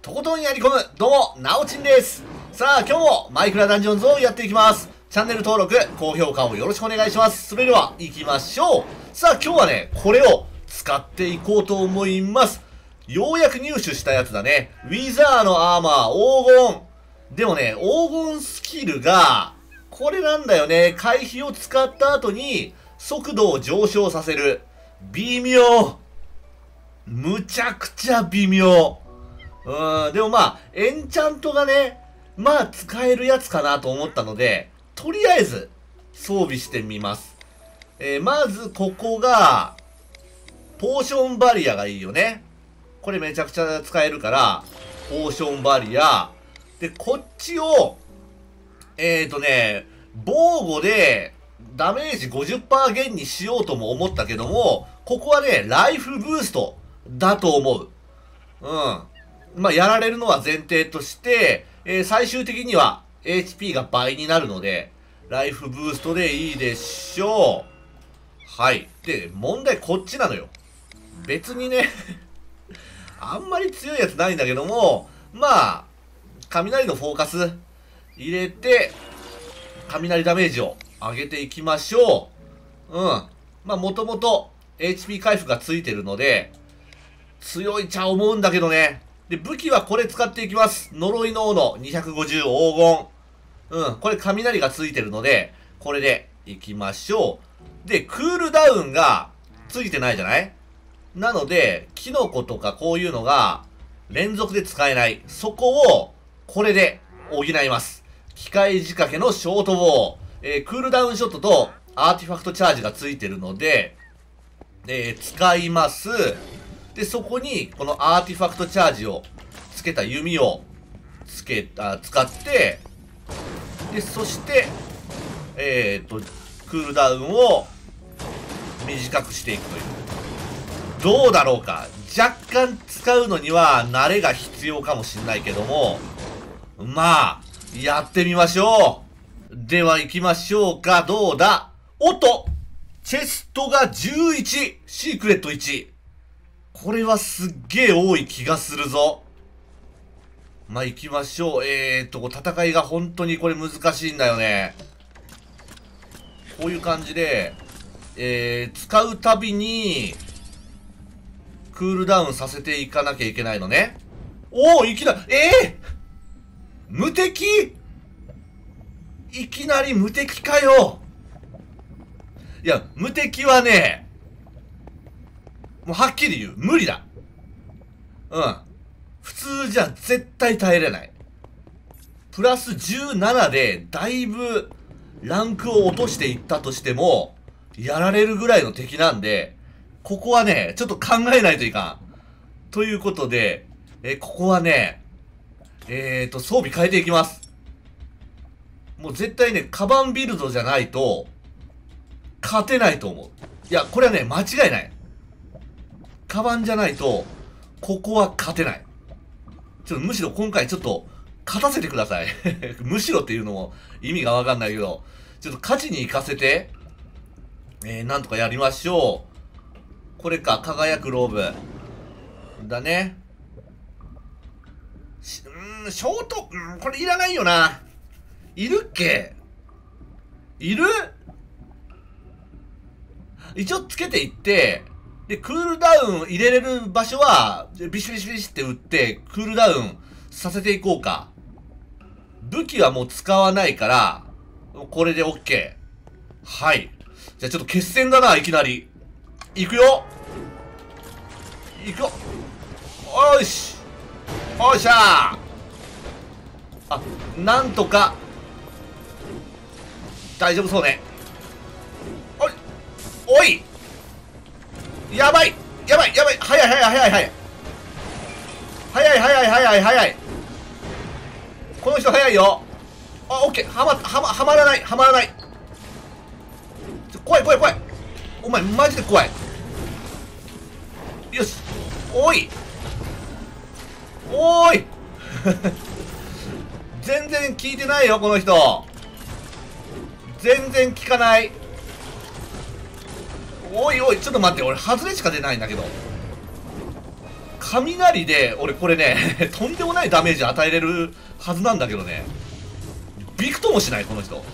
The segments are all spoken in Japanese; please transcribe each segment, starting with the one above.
とことんやり込む、どうも、なおちんです。さあ、今日もマイクラダンジョンズをやっていきます。チャンネル登録、高評価をよろしくお願いします。それでは、行きましょう。さあ、今日はね、これを使っていこうと思います。ようやく入手したやつだね。ウィザーのアーマー、黄金。でもね、黄金スキルが、これなんだよね。回避を使った後に、速度を上昇させる。微妙。むちゃくちゃ微妙。でもまあ、エンチャントがね、まあ使えるやつかなと思ったので、とりあえず装備してみます。まずここが、ポーションバリアがいいよね。これめちゃくちゃ使えるから、ポーションバリア。で、こっちを、防護でダメージ 50% 減にしようとも思ったけども、ここはね、ライフブーストだと思う。まあ、やられるのは前提として、最終的には HP が倍になるので、ライフブーストでいいでしょう。はい。で、問題こっちなのよ。別にね、あんまり強いやつないんだけども、まあ、雷のフォーカス入れて、雷ダメージを上げていきましょう。まあ、もともと HP 回復がついてるので、強いちゃ思うんだけどね。で、武器はこれ使っていきます。呪いの斧250黄金。これ雷がついてるので、これでいきましょう。で、クールダウンがついてないじゃない？なので、キノコとかこういうのが連続で使えない。そこをこれで補います。機械仕掛けのショートボウ。クールダウンショットとアーティファクトチャージがついてるので、使います。で、そこに、このアーティファクトチャージをつけた弓を使って、で、そして、クールダウンを短くしていくという。どうだろうか。若干使うのには慣れが必要かもしんないけども、まあ、やってみましょう。では行きましょうか。どうだ？おっと！チェストが11、シークレット1。これはすっげえ多い気がするぞ。まあ、行きましょう。戦いが本当にこれ難しいんだよね。こういう感じで、使うたびに、クールダウンさせていかなきゃいけないのね。おお、いきなり、無敵？いきなり無敵かよ。いや、無敵はね、もうはっきり言う。無理だ。普通じゃ絶対耐えれない。プラス17でだいぶランクを落としていったとしても、やられるぐらいの敵なんで、ここはね、ちょっと考えないといかん。ということで、ここはね、装備変えていきます。もう絶対ね、カバンビルドじゃないと、勝てないと思う。いや、これはね、間違いない。カバンじゃないと、ここは勝てない。むしろ今回ちょっと、勝たせてください。むしろっていうのも意味がわかんないけど、ちょっと勝ちに行かせて、なんとかやりましょう。これか、輝くローブ。だね。ショート、これいらないよな。いるっけ？いる？一応つけていって、で、クールダウン入れれる場所は、ビシビシビシって打って、クールダウンさせていこうか。武器はもう使わないから、これで OK。はい。じゃあちょっと決戦だな、いきなり。いくよ。いくよ。おーし。おっしゃー。なんとか、大丈夫そうね。おいやばいやばいやばい早い早い早い早い早い早い早い早いこの人早いよ。オッケー。はまらないはまらない。怖い怖い怖い。お前マジで怖い。よし。おいおーい全然聞いてないよこの人。全然聞かない。おいおい、ちょっと待って、俺、外れしか出ないんだけど。 雷で、俺これね、とんでもないダメージ与えれるはずなんだけどね。びくともしない、この人。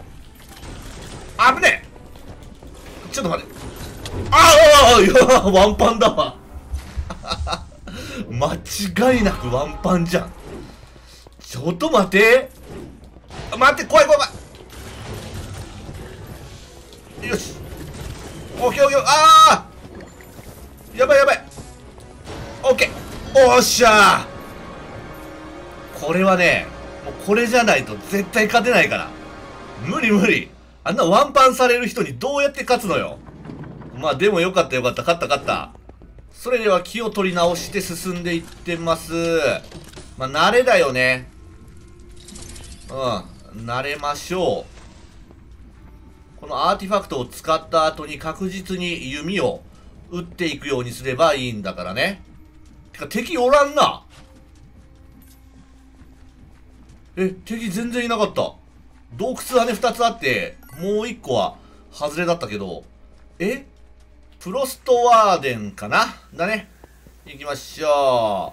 危ねえ。ちょっと待って。ああ、いや、ワンパンだわ。間違いなくワンパンじゃん。ちょっと待って。待って、怖い怖い怖い。よし。オッケーオッケー。ああ、やばいやばい。オッケー。おっしゃー。これはね、もうこれじゃないと絶対勝てないから。無理無理。あんなワンパンされる人にどうやって勝つのよ。まあでもよかったよかった。勝った勝った。それでは気を取り直して進んでいってます。まあ慣れだよね。慣れましょう。このアーティファクトを使った後に確実に弓を撃っていくようにすればいいんだからね。てか敵おらんな。敵全然いなかった。洞窟はね2つあって、もう1個は外れだったけど、プロストワーデンかなだね。行きましょ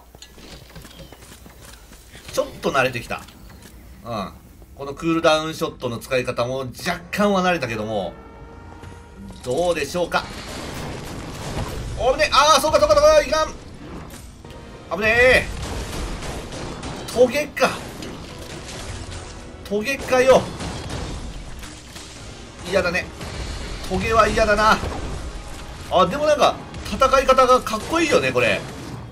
う。ちょっと慣れてきた。このクールダウンショットの使い方も若干は慣れたけども、どうでしょうか。おぶね。そうかそうかそうか、いかん。危ねえ。トゲか。トゲかよ。嫌だね。トゲは嫌だな。でもなんか戦い方がかっこいいよね、これ。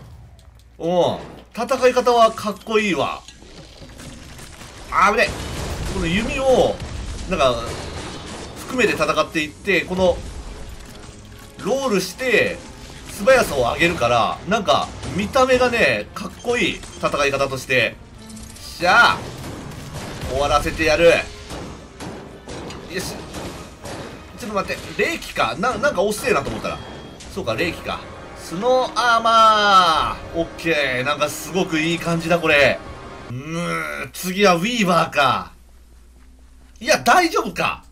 戦い方はかっこいいわ。危ねえ。この弓をなんか含めて戦っていって、このロールして素早さを上げるから、なんか見た目がねかっこいい戦い方として。しゃあ終わらせてやる。よし。ちょっと待って、霊気か。なんか遅えなと思ったら、そうか、霊気か。スノーアーマー。オッケー。なんかすごくいい感じだこれ。次はウィーバーか。いや大丈夫か。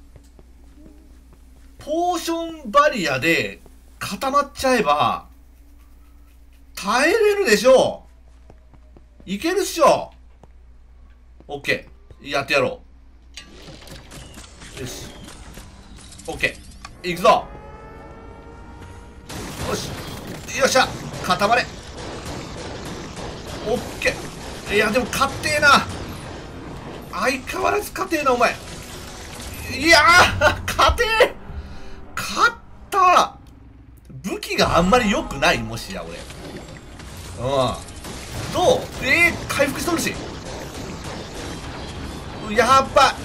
ポーションバリアで固まっちゃえば耐えれるでしょう。いけるっしょ。オッケー。やってやろう。よし。オッケー。いくぞ。よし。よっしゃ。固まれ。オッケー。いやでも勝ってえな。相変わらず勝てえなお前。いやー勝てえ。勝った。武器があんまり良くない。もしや俺どう。回復しとるし。やっば。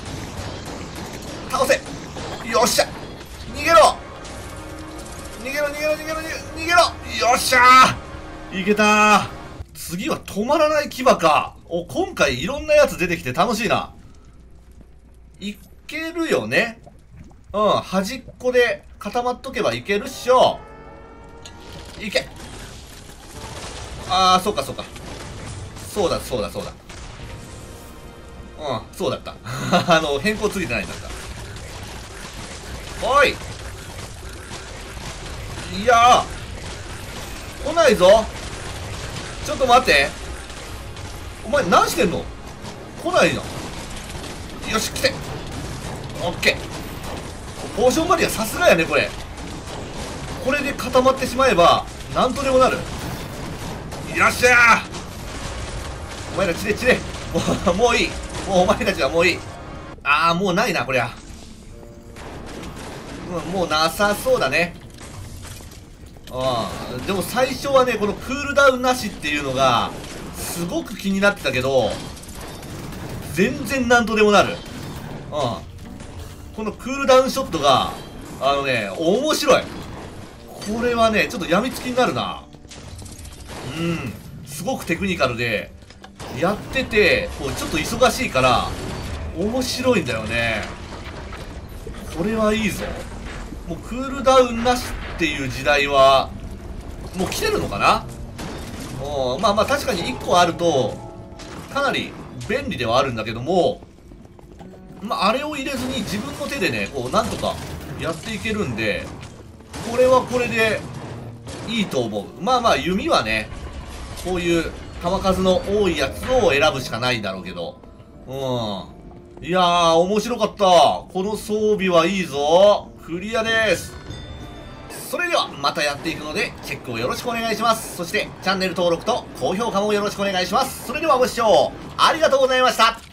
倒せ。よっしゃ。逃げろ逃げろ逃げろ逃げろ逃げろ。よっしゃー。いけたー。次は止まらない牙か。今回いろんなやつ出てきて楽しいな。いけるよね。端っこで固まっとけばいけるっしょ。いけ。そうかそうか。そうだそうだそうだ。そうだった。変更ついてないんだった。おい。いやー来ないぞ。ちょっと待って。お前何してんの。来ないな。よし来て。オッケー。ポーションバリアさすがやねこれ。これで固まってしまえばなんとでもなる。よっしゃー。お前ら散れ散れ。もういい。もうお前たちはもういい。もうないなこりゃ。もうなさそうだね。でも最初はねこのクールダウンなしっていうのがすごく気になってたけど、全然なんとでもなる。このクールダウンショットが面白い。これはねちょっとやみつきになるな。すごくテクニカルでやってて、ちょっと忙しいから面白いんだよね。これはいいぞ。もうクールダウンなしっていう時代はもう来てるのかな。まあ確かに1個あるとかなり便利ではあるんだけども、あれを入れずに自分の手でねなんとかやっていけるんで、これはこれでいいと思う。まあまあ、弓はね、こういう弾数の多いやつを選ぶしかないんだろうけど。いやー、面白かった。この装備はいいぞ。クリアです。それでは、またやっていくので、チェックをよろしくお願いします。そして、チャンネル登録と高評価もよろしくお願いします。それではご視聴ありがとうございました。